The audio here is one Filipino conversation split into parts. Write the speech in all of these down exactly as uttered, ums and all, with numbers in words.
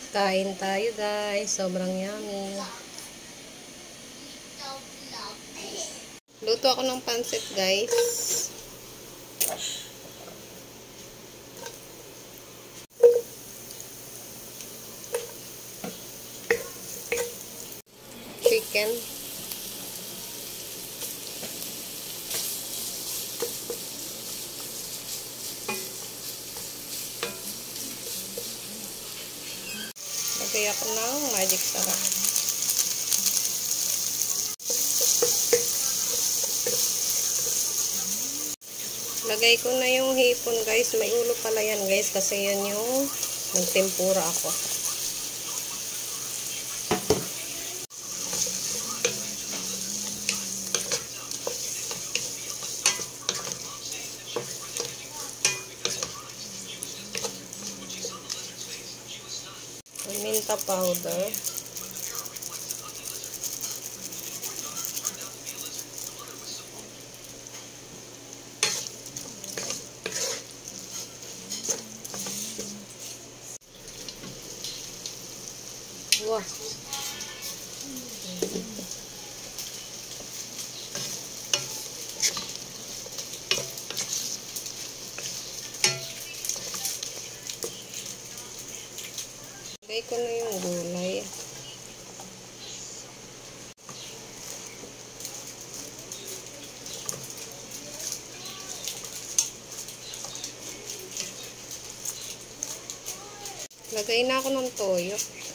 Kain tayo guys, sobrang yummy. Luto ako ng pansit guys. Chicken. Lagay ako ng magic sarap. Lagay ko na yung hipon guys. May ulo pala yan guys kasi yan yung nagtempura ako. Minta powder. Wah. Lagay ko na yung gulay. Lagay na ako ng toyo.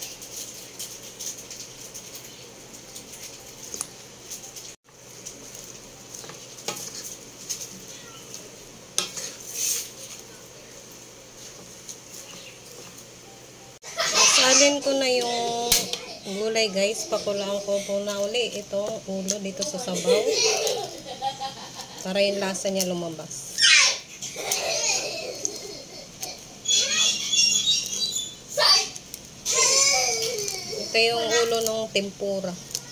Salin ko na yung gulay guys. Pakulaan ko po na uli itong ulo dito sa sabaw. Para yung lasa niya lumabas. Ito yung ulo ng tempura.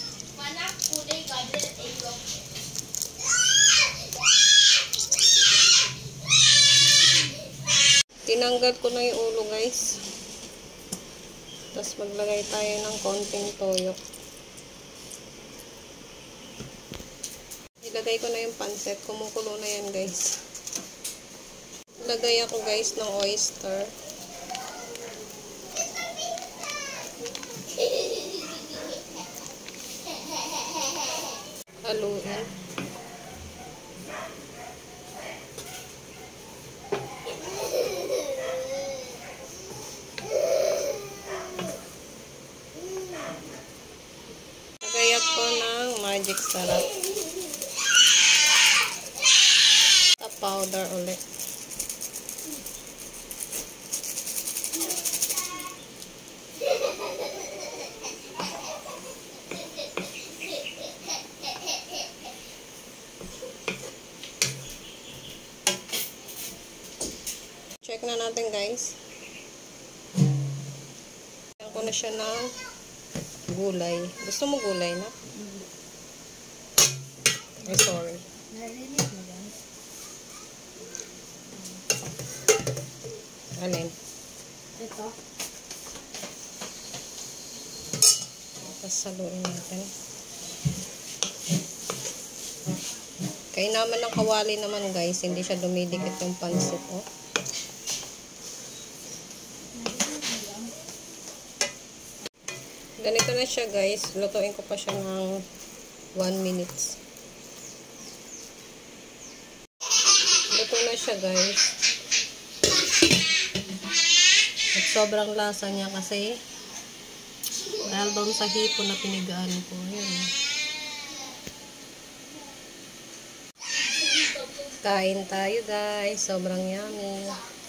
Tinanggal ko na yung ulo guys. Tapos maglagay tayo ng konting toyo. Ilagay ko na yung pancit. Kumukulo na yan guys. Ilagay ako guys ng oyster. Haluin. Lagay ko ng magic sarap. Sa powder ulit. Check na natin guys. Ayan ko na siya ng gulay. Gusto mo gulay na? Ay, sorry. Alin? Ito. Tapos saluin natin. Kaya naman ng kawali naman guys, hindi siya dumidikit yung pansit. Oh. Ganito na siya guys. Lutuin ko pa siya ng one minutes. Luto na siya guys. At sobrang lasa niya kasi dahil doon sa hipon na pinigaan ko. Ayan. Kain tayo guys. Sobrang yummy.